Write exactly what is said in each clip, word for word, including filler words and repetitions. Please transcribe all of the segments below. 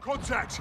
Contact!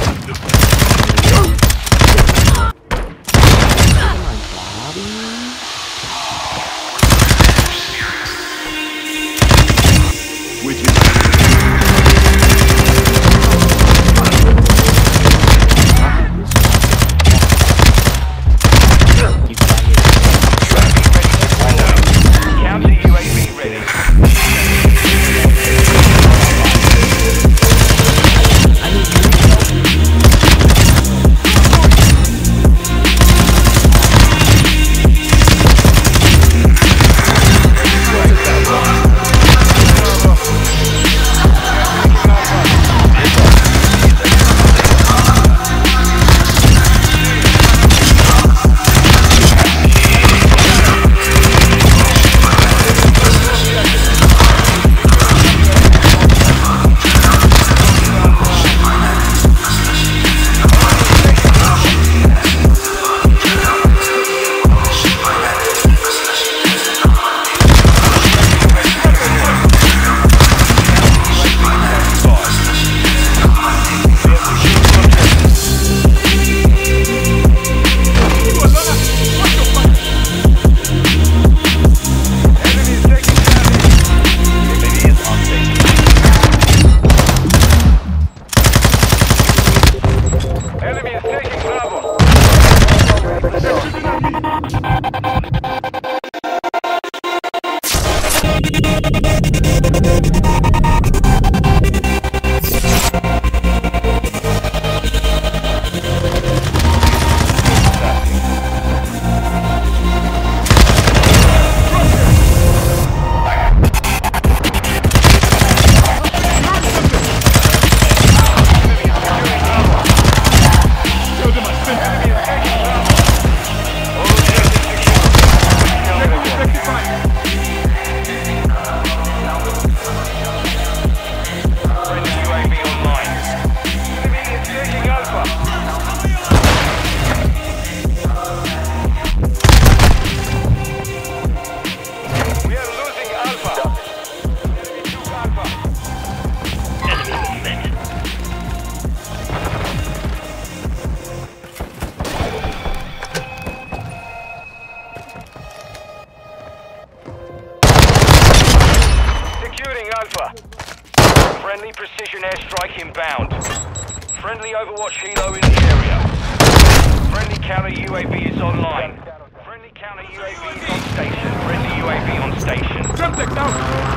Friendly precision airstrike inbound. Friendly Overwatch helo in the area. Friendly counter U A V is online. Friendly counter U A V is on station. Friendly U A V on station. Contact out!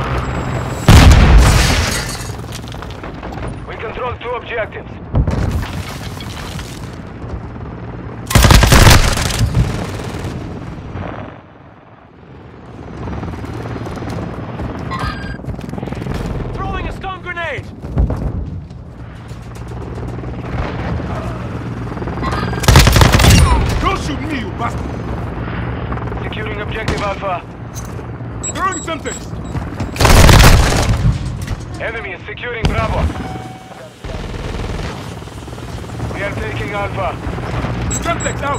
We control two objectives. Securing objective Alpha. Throwing something! Enemy is securing Bravo. We are taking Alpha. Contact out!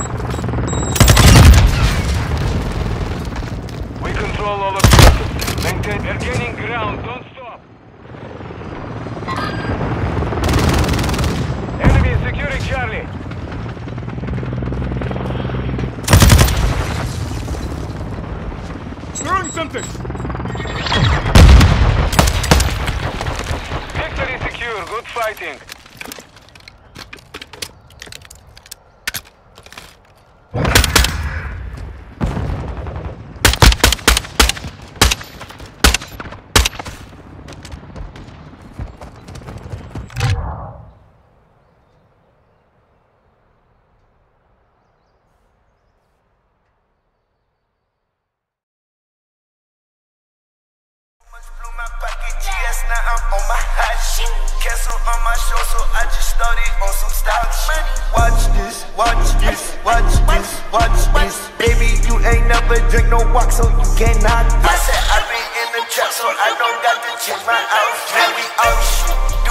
We control all objectives. Maintain. They're gaining ground. Don't stop. Enemy is securing Charlie. Throwing something! Victory secure. Good fighting. Blew my pocket G S, now I'm on my hot shit. Cancel on my show, so I just started on some style shit. Watch this, watch this, watch this, watch this. Baby, you ain't never drink no walk, so you cannot. I said I been in the trap, so I don't got to change my outfit. Man, we out shit.